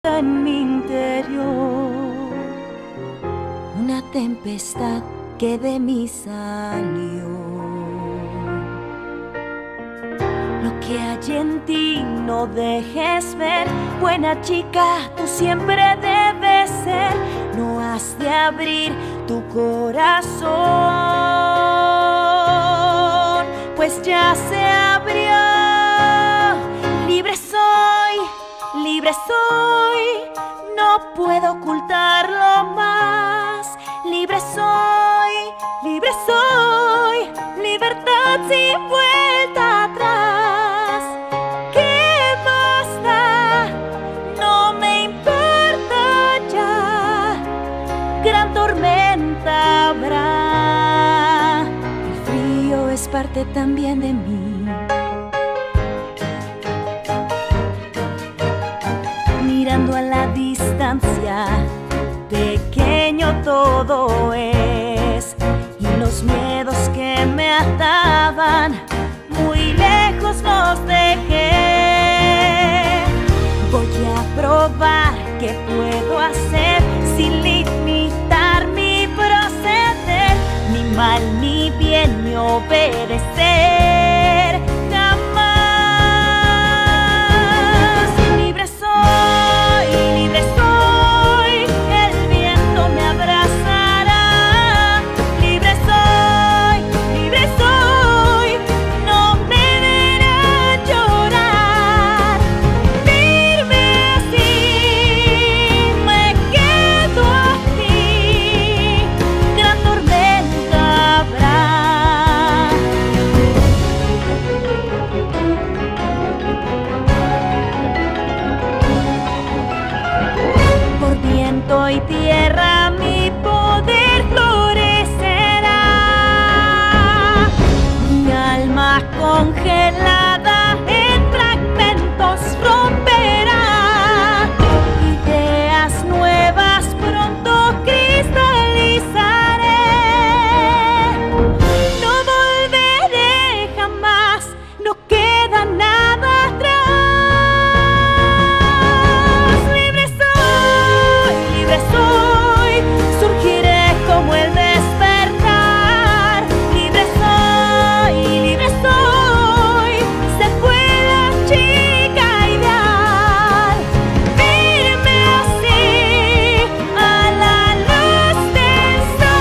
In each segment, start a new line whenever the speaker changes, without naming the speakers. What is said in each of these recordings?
en mi interior, una tempestad que de mí salió. Lo que hay en ti no dejes ver, buena chica, tú siempre debes ser. No has de abrir tu corazón, pues ya se abrió. Libre soy, no puedo ocultarlo más. Libre soy, libertad sin vuelta atrás. ¿Qué más da? No me importa ya, gran tormenta habrá. El frío es parte también de mí. Mirando a la distancia, pequeño todo es, y los miedos que me ataban, muy lejos los dejé. Voy a probar qué puedo hacer sin limitar mi proceder, ni mal ni bien ni obedecer. Y tierra mi poder florecerá, mi alma congelada en fragmentos romperá, ideas nuevas pronto cristalizaré. No volveré jamás, no queda nada atrás. Surgiré como el despertar. Libre soy, se fue la chica ideal. Firme así a la luz del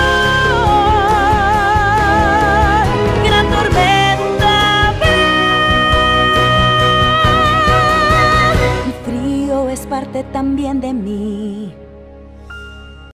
sol. Gran tormenta habrá. El frío es parte también de mí.